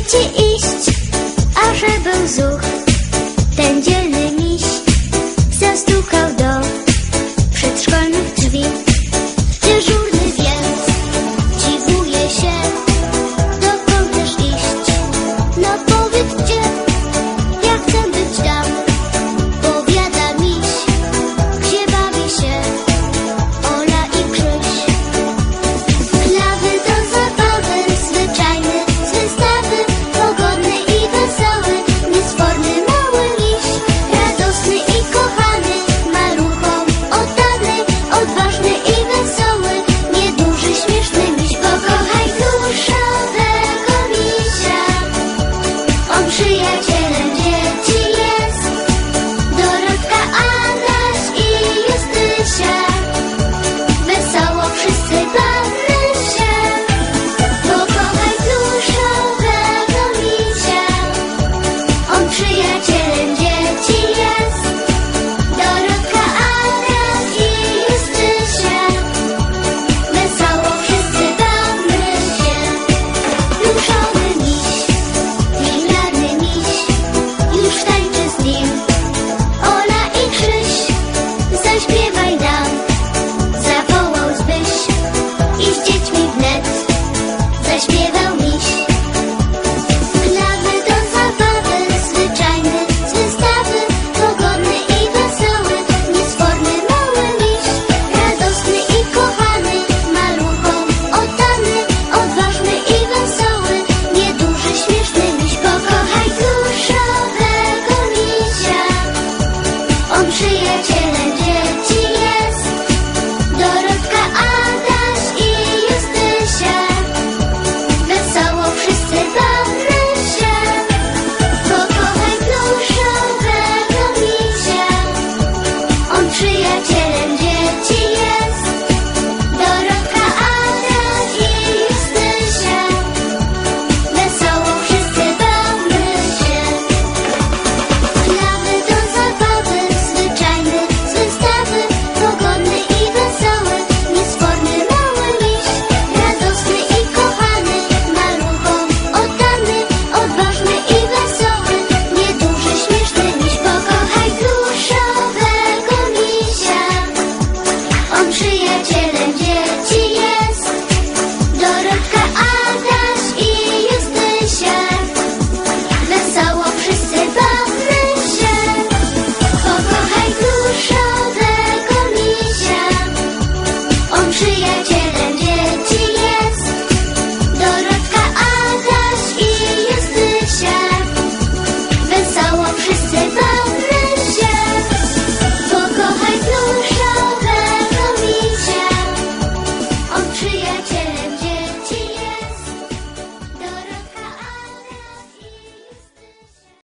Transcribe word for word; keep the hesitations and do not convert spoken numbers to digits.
dzieci iść, aże był zuch. Ten dzielny miś zastukał do przedszkolnych drzwi. Dyżurny więc dziwuje się, dokąd też iść. No powiedz gdzie, ja chcę być tam. Powiada miś, gdzie bawi się Ola i Krzyś. Klawy to zabawy, zwyczajny z wystawy, pogodny i wesoły, niesforny mały miś, radosny i kochany, maluchom oddany, odważny i wesoły, nieduży, śmieszny miś. Pokochaj pluszowego misia, on przyjaciel